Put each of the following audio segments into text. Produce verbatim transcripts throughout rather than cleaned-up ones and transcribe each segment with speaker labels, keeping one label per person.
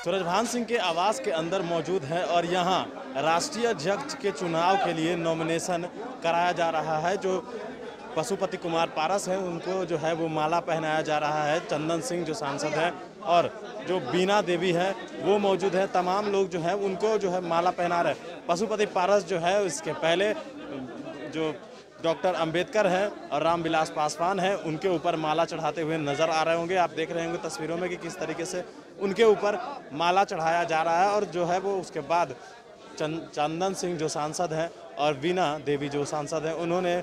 Speaker 1: सूरजभान सिंह के आवास के अंदर मौजूद है और यहाँ राष्ट्रीय अध्यक्ष के चुनाव के लिए नॉमिनेशन कराया जा रहा है। जो पशुपति कुमार पारस हैं उनको जो है वो माला पहनाया जा रहा है। चंदन सिंह जो सांसद हैं और जो बीना देवी है वो मौजूद है। तमाम लोग जो है उनको जो है माला पहना रहे हैं। पशुपति पारस जो है इसके पहले जो डॉक्टर अंबेडकर हैं और रामविलास पासवान हैं उनके ऊपर माला चढ़ाते हुए नजर आ रहे होंगे। आप देख रहे होंगे तस्वीरों में कि किस तरीके से उनके ऊपर माला चढ़ाया जा रहा है। और जो है वो उसके बाद चंदन सिंह जो सांसद हैं और बीना देवी जो सांसद हैं उन्होंने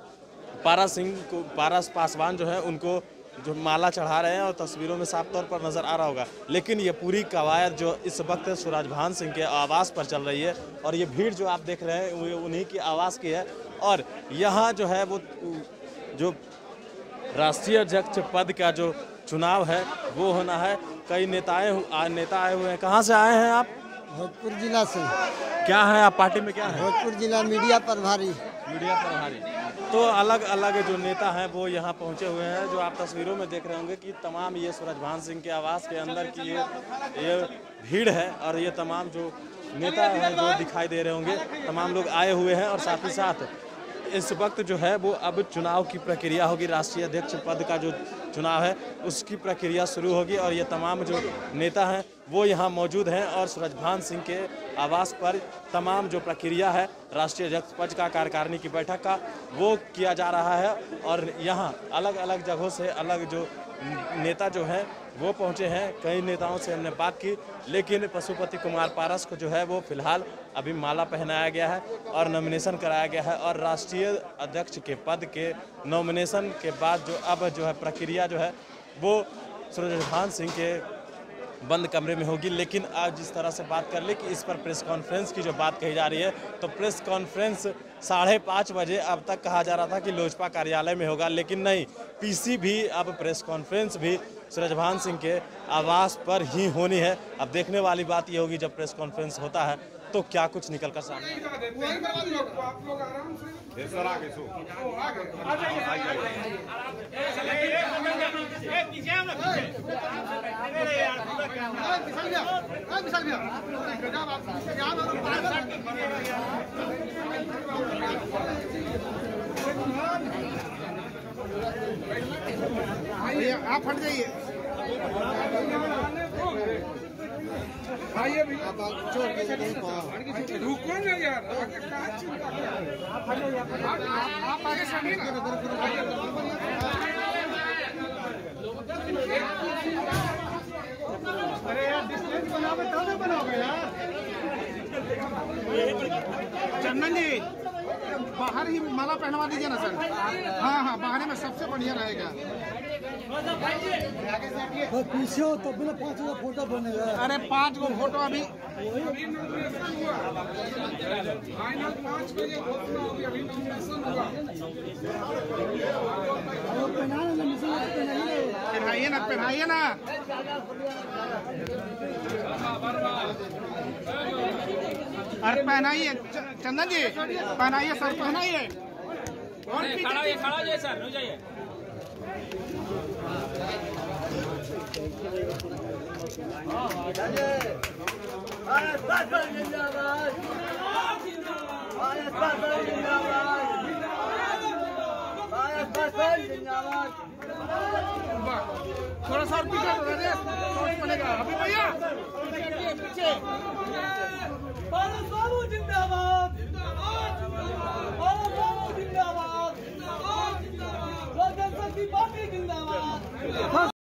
Speaker 1: पारस सिंह को पारस पासवान जो है उनको जो माला चढ़ा रहे हैं और तस्वीरों में साफ तौर पर नज़र आ रहा होगा। लेकिन ये पूरी कवायद जो इस वक्त सूरजभान सिंह के आवास पर चल रही है और ये भीड़ जो आप देख रहे हैं वो उन्हीं की आवास की है। और यहाँ जो है वो जो राष्ट्रीय अध्यक्ष पद का जो चुनाव है वो होना है। कई नेताएं नेता आए हुए हैं। कहाँ से आए हैं आप?
Speaker 2: भोजपुर जिला से।
Speaker 1: क्या है आप पार्टी में? क्या है?
Speaker 2: भोजपुर जिला मीडिया प्रभारी।
Speaker 1: मीडिया प्रभारी। तो अलग अलग जो नेता हैं वो यहाँ पहुँचे हुए हैं। जो आप तस्वीरों में देख रहे होंगे कि तमाम ये सूरजभान सिंह के आवास के अंदर की ये ये भीड़ है और ये तमाम जो नेता हैं जो दिखाई दे रहे होंगे तमाम लोग आए हुए हैं। और साथ ही साथ इस वक्त जो है वो अब चुनाव की प्रक्रिया होगी। राष्ट्रीय अध्यक्ष पद का जो चुनाव है उसकी प्रक्रिया शुरू होगी और ये तमाम जो नेता हैं वो यहाँ मौजूद हैं। और सूरजभान सिंह के आवास पर तमाम जो प्रक्रिया है राष्ट्रीय अध्यक्ष पद का कार्यकारिणी की बैठक का वो किया जा रहा है। और यहाँ अलग अलग जगहों से अलग जो नेता जो हैं वो पहुँचे हैं। कई नेताओं से हमने बात की लेकिन पशुपति कुमार पारस को जो है वो फिलहाल अभी माला पहनाया गया है और नॉमिनेशन कराया गया है। और राष्ट्रीय अध्यक्ष के पद के नॉमिनेशन के बाद जो अब जो है प्रक्रिया जो है वो सूरजभान सिंह के बंद कमरे में होगी। लेकिन आज जिस तरह से बात कर ले कि इस पर प्रेस कॉन्फ्रेंस की जो बात कही जा रही है तो प्रेस कॉन्फ्रेंस साढ़े पाँच बजे अब तक कहा जा रहा था कि लोजपा कार्यालय में होगा, लेकिन नहीं, पीसी भी अब प्रेस कॉन्फ्रेंस भी सूरजभान सिंह के आवास पर ही होनी है। अब देखने वाली बात ये होगी जब प्रेस कॉन्फ्रेंस होता है तो क्या कुछ निकल कर सामने।
Speaker 2: आप हट जाइए। आइए भैया, रुको ना यार, आप आगे चलिए ना। अरे यार डिस्टेंस बनाओगे तब तो बनाओगे यार। चंदन जी बाहर ही माला पहनवा दीजिए ना सर। हाँ हाँ बाहर में सबसे बढ़िया रहेगा। पीछे हो तब भी ना पाँच गो फोटो बनेगा। अरे पाँच गो फोटो अभी पहनाइए ना पहनाइए ना। अरे पहनाइए चंदन जी, पहनाइए सर, पहनाइए। खड़ा हो खड़ा हो जाइए सर, हो जाइए। थोड़ा सा पीछे बनेगा अभी भैया, पीछे। भारत बाबू जिंदाबाद, भारत बाबू जिंदाबाद, जनशक्ति पार्टी जिंदाबाद।